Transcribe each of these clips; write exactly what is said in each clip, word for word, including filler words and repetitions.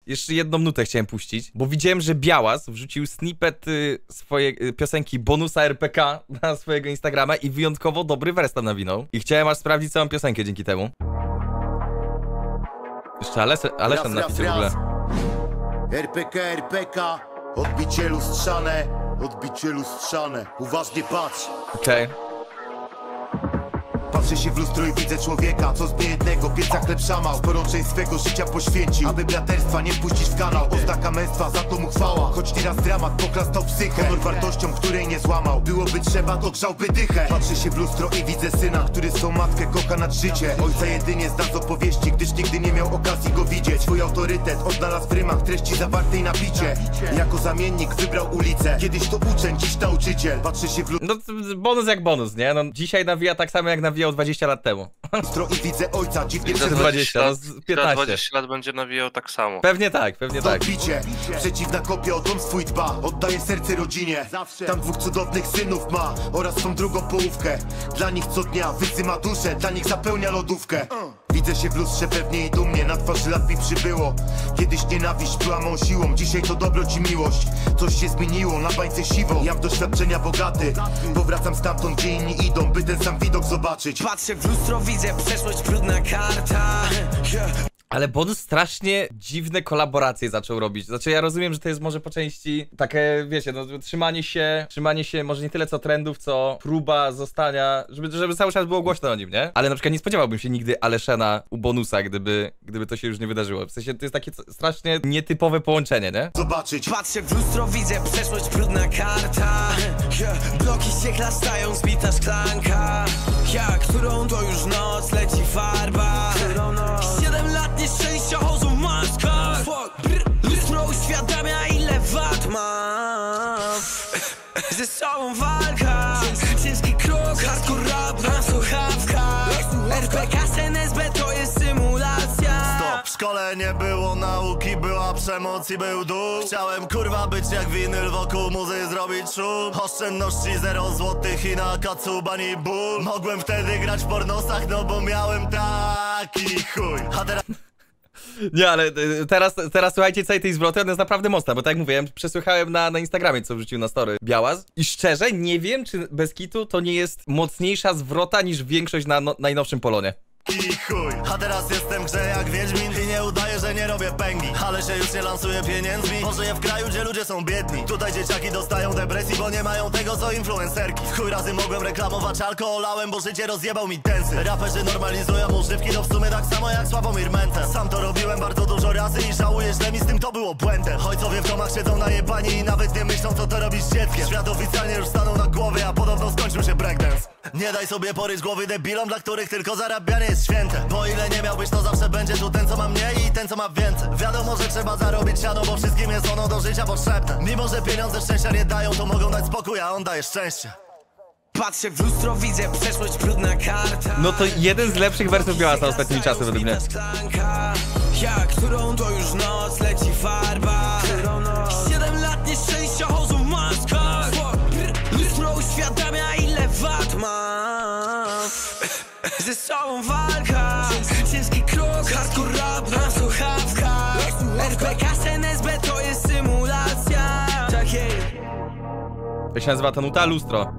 jeszcze jedną nutę chciałem puścić, bo widziałem, że Białas wrzucił snippet y, swojej y, piosenki Bonusa R P K na swojego Instagrama i wyjątkowo dobry wers tam nawinął. I chciałem aż sprawdzić całą piosenkę dzięki temu. Jeszcze Aleszan napisał w ogóle. R P K, R P K, odbicie lustrzane, odbicie lustrzane, uważnie patrz. Okej. Okay. Patrzę się w lustro i widzę człowieka, co z niejednego pieca chleb szamał. Sporo część swego życia poświęcił, aby braterstwa nie wpuścić w kanał. Oznaka męstwa, za to mu chwała. Choć nieraz dramat poklasnął psychę, honor wartością, której nie złamał. Byłoby trzeba, to grzałby dychę. Patrzę się w lustro i widzę syna, który swą matkę kocha nad życie. Ojca jedynie zna z opowieści, gdyż nigdy nie miał okazji go widzieć. Swój autorytet odnalazł w rymach treści zawartej na bicie. Jako zamiennik wybrał ulicę, kiedyś to uczeń, dziś nauczyciel. Patrzę się w lustro... No bonus jak bonus, nie? No dzisiaj nawija tak samo jak nawijał dwadzieścia lat temu. I widzę ojca, dziwnie za dwadzieścia, no piętnaście. dwadzieścia lat będzie nawijał tak samo. Pewnie tak, pewnie tak. Odbicie, przeciwna kopia, o dom swój dba, oddaje serce rodzinie. Tam dwóch cudownych synów ma oraz tą drugą połówkę. Dla nich co dnia wysyma duszę, dla nich zapełnia lodówkę. Widzę się w lustrze pewnie i dumnie, na twarzy lat mi przybyło. Kiedyś nienawiść była mą siłą, dzisiaj to dobroć i miłość. Coś się zmieniło, na bańce siwo, ja w doświadczenia bogaty. Powracam stamtąd, gdzie inni idą, by ten sam widok zobaczyć. Patrzę w lustro, widzę przeszłość, brudna karta. Ale bonus strasznie dziwne kolaboracje zaczął robić. Znaczy ja rozumiem, że to jest może po części takie, wiecie, no trzymanie się, trzymanie się może nie tyle co trendów, co próba zostania, żeby, żeby cały czas było głośno o nim, nie? Ale na przykład nie spodziewałbym się nigdy Aleszana u bonusa, gdyby, gdyby to się już nie wydarzyło. W sensie to jest takie strasznie nietypowe połączenie, nie? Zobaczyć. Patrzę w lustro, widzę przeszłość, brudna karta. Bloki się chlastają, zbita szklanka. Ja, którą to już noc, leci farba. Siedem lat nieszczęścia, chodzą w maskach. Lustro uświadamia, ile wad mam. Ze sobą walka, ciężki krok, hardcore rap na słuchawkach. R P K z N S B to jest symulacja. Stop, w szkole nie było nauki, była przemoc i był duch. Chciałem kurwa być jak winyl, wokół muzy zrobić szum. Oszczędności zero złotych i na kacu bani ból. Mogłem wtedy grać w pornosach, no bo miałem taki chuj. A teraz... Nie, ale teraz, teraz słuchajcie całej tej zwroty, ona jest naprawdę mocna, bo tak jak mówiłem, przesłuchałem na, na Instagramie, co wrzucił na story Białas i szczerze nie wiem, czy bez kitu to nie jest mocniejsza zwrota niż większość na no, najnowszym Polonie. I chuj, a teraz jestem w grze jak Wiedźmin i nie udaję, że nie robię pęgi. Ale się już nie lansuję pieniędzmi, bo żyję w kraju, gdzie ludzie są biedni. Tutaj dzieciaki dostają depresji, bo nie mają tego co influencerki. W chuj razy mogłem reklamować alkoholałem, bo życie rozjebał mi tensy. Raperzy normalizują używki, no w sumie tak samo jak Sławomir Mente. Sam to robiłem bardzo dużo razy i żałuję, że mi z tym to było błędem. Ojcowie w domach siedzą najebani i nawet nie myślą, co to robić z dzieckiem. Świat oficjalnie już stanął na głowie, a podobno skończył się breakdance. Nie daj sobie poryć głowy debilom, dla których tylko zarabianie jest święte. Bo ile nie miałbyś, to zawsze będzie tu ten, co ma mniej i ten, co ma więcej. Wiadomo, że trzeba zarobić siano, bo wszystkim jest ono do życia potrzebne. Mimo, że pieniądze szczęścia nie dają, to mogą dać spokój, a on daje szczęście. Patrzę w lustro, widzę przeszłość, brudna karta. No to jeden z lepszych wersów Białasa ostatnimi czasy według mnie. Ja, którą to już noc, leci farba. Siedem lat nieszczęścia, chodzą w maskach. Lustro uświadamia, ile wad mam. Ze sobą walka, ciężki krok, hardcore rap na słuchawkach. R P K z N S B to jest symulacja. Takiej. Jak się nazywa ta nuta? Lustro.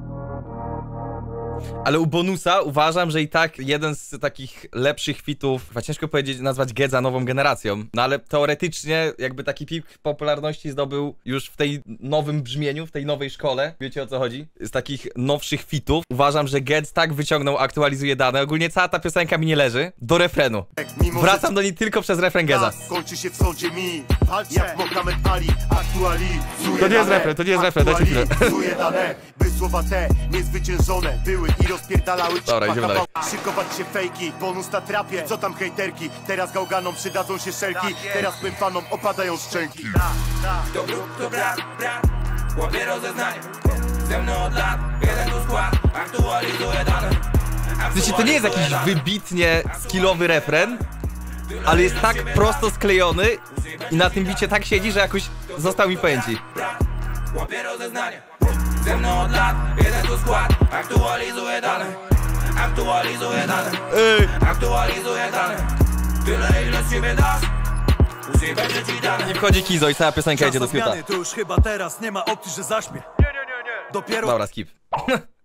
Ale u bonusa uważam, że i tak jeden z takich lepszych fitów, chyba ciężko powiedzieć, nazwać Gedza nową generacją, no ale teoretycznie jakby taki pik popularności zdobył już w tej nowym brzmieniu, w tej nowej szkole, wiecie o co chodzi? Z takich nowszych fitów uważam, że Gedz tak wyciągnął, aktualizuje dane, ogólnie cała ta piosenka mi nie leży, do refrenu. Wracam do niej tylko przez refren Gedza. Kończy się w sądzie mi, jak Mohamed Ali, aktualizuje. To nie jest refren, to nie jest refren, dajcie chwilę. By słowa te niezwyciężone były i rozpierdalały. Dobra, idziemy dalej. Szykować się fejki, bonus na trapie, co tam hejterki. Teraz gałganom przydadzą się szelki, teraz pępanom opadają szczęki. To grób, to brat, brat, łapie rozeznanie. Ze mną od lat, jeden tu skład, aktualizuje dane. Wiecie, to nie jest jakiś wybitnie skillowy refren, ale jest tak prosto sklejony i na tym bicie tak siedzi, że jakoś został mi pamięci. Łapie rozeznanie. Ze mną od lat, jeden tu skład, aktualizuje dane. Aktualizuje dane. Ej. Aktualizuje dane. Tyle ile z ciebie dasz. później będzie ci dane. I wchodzi Kizo i cała piosenka Czas idzie do na fiuta. zmiany, to już chyba teraz nie ma opcji, że zaśmie. Dopiero Dobra, skip.